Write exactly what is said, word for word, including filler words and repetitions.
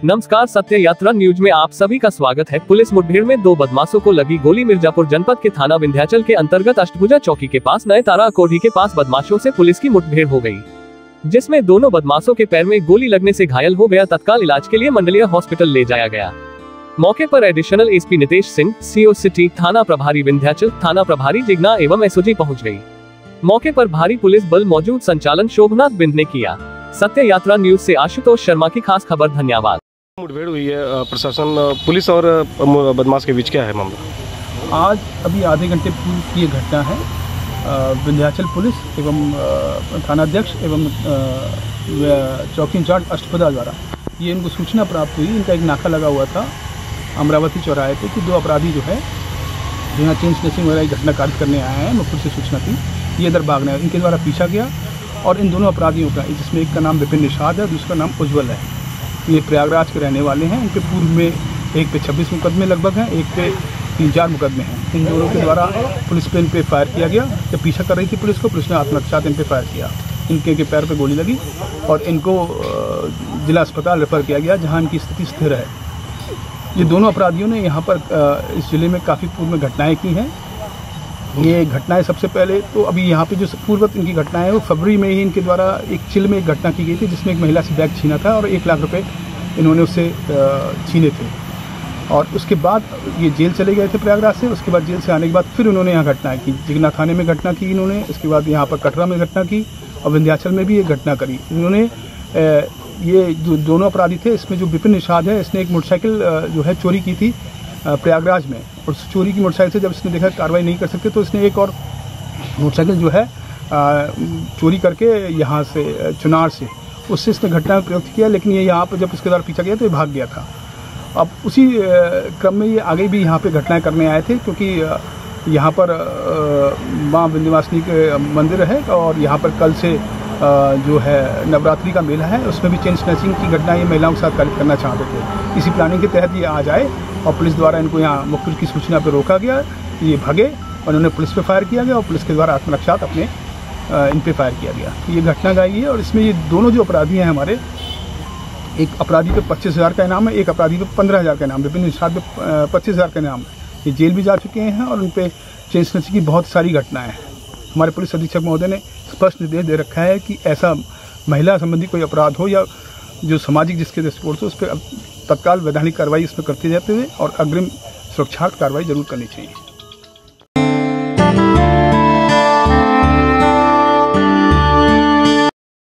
नमस्कार, सत्य यात्रा न्यूज में आप सभी का स्वागत है। पुलिस मुठभेड़ में दो बदमाशों को लगी गोली। मिर्जापुर जनपद के थाना विंध्याचल के अंतर्गत अष्टभुजा चौकी के पास नए तारा अकोढ़ी के पास बदमाशों से पुलिस की मुठभेड़ हो गई, जिसमें दोनों बदमाशों के पैर में गोली लगने से घायल हो गया। तत्काल इलाज के लिए मंडलीय हॉस्पिटल ले जाया गया। मौके पर additional SP Nitesh Singh, CO city, थाना प्रभारी विंध्याचल, थाना प्रभारी जिगना एवं एसओजी पहुंच गई। मौके पर भारी पुलिस बल मौजूद। संचालन शोभनाथ बिंद ने किया। सत्य यात्रा न्यूज से आशुतोष शर्मा की खास खबर। धन्यवाद। मुठभेड़ हुई है, प्रशासन पुलिस और बदमाश के बीच क्या है मामला? आज अभी आधे घंटे पूर्व की ये घटना है। विंध्याचल पुलिस एवं थानाध्यक्ष एवं चौकी इंचार्ज अष्टभुजा द्वारा ये इनको सूचना प्राप्त हुई। इनका एक नाका लगा हुआ था अमरावती चौराहे पे कि दो अपराधी जो है जो यहाँ चेन स्नैचिंग वगैरह की घटना कार्य करने आए हैं। मुखपुर से सूचना थी, ये इधर भागना है। इनके द्वारा पीछा गया और इन दोनों अपराधियों का, जिसमें एक का नाम विपिन निषाद है, दूसरा नाम उज्ज्वल है, ये प्रयागराज के रहने वाले हैं। इनके पूर्व में एक पे छब्बीस मुकदमे लगभग हैं, एक पे तीन चार मुकदमे हैं। इन दोनों के द्वारा पुलिस पे इन पे फायर किया गया। जब पीछा कर रही थी पुलिस को, पुलिस ने आत्मरक्षा इन पे फायर किया। इनके के पैर पे गोली लगी और इनको जिला अस्पताल रेफर किया गया, जहां इनकी स्थिति स्थिर है। ये दोनों अपराधियों ने यहाँ पर इस जिले में काफ़ी पूर्व में घटनाएँ की हैं। ये घटनाएं सबसे पहले तो अभी यहाँ पे जो पूर्ववत इनकी घटनाएं हैं वो फरवरी में ही इनके द्वारा एक चिल में एक घटना की गई थी, जिसमें एक महिला से बैग छीना था और एक लाख रुपए इन्होंने उससे छीने थे। और उसके बाद ये जेल चले गए थे प्रयागराज से। उसके बाद जेल से आने के बाद फिर उन्होंने यहाँ घटनाएं की। जिगना थाने में घटना की इन्होंने, उसके बाद यहाँ पर कटरा में घटना की और विंध्याचल में भी ये घटना करी इन्होंने। ये जो दोनों अपराधी थे, इसमें जो विपिन निषाद है, इसने एक मोटरसाइकिल जो है चोरी की थी प्रयागराज में। और चोरी की मोटरसाइकिल से जब इसने देखा कार्रवाई नहीं कर सकते तो इसने एक और मोटरसाइकिल जो है चोरी करके यहाँ से चुनार से उससे इसने घटना में प्रयोग किया। लेकिन ये यहाँ पर जब इसके द्वारा पीछा गया तो ये भाग गया था। अब उसी क्रम में ये आगे भी यहाँ पे घटनाएं करने आए थे, क्योंकि यहाँ पर माँ विंध्यवासिनी के मंदिर है और यहाँ पर कल से जो है नवरात्रि का मेला है, उसमें भी चेन स्नैचिंग की घटना ये महिलाओं के साथ कार्य करना चाहते थे। इसी प्लानिंग के तहत ये आ जाए और पुलिस द्वारा इनको यहाँ मुखबिर की सूचना पर रोका गया। ये भागे और उन्होंने पुलिस पे फायर किया गया और पुलिस के द्वारा आत्मरक्षा अपने इन पे फायर किया गया। ये घटना गाई है और इसमें ये दोनों जो अपराधी हैं हमारे, एक अपराधी पे पच्चीस हज़ार का इनाम है, एक अपराधी पे पंद्रह हज़ार का इनाम है। विपिन निषाद पे पच्चीस हज़ार का इनाम है। ये जेल भी जा चुके हैं और उन पर चेन स्नैचिंग की बहुत सारी घटनाएँ हैं। हमारे पुलिस अधीक्षक महोदय ने स्पष्ट निर्देश दे रखा है कि ऐसा महिला संबंधी कोई अपराध हो या जो सामाजिक जिसके दृष्टिकोण से उस पर तत्काल वैधानिक कार्रवाई इसमें करते जाते हुए और अग्रिम सुरक्षात्मक कार्रवाई जरूर करनी चाहिए।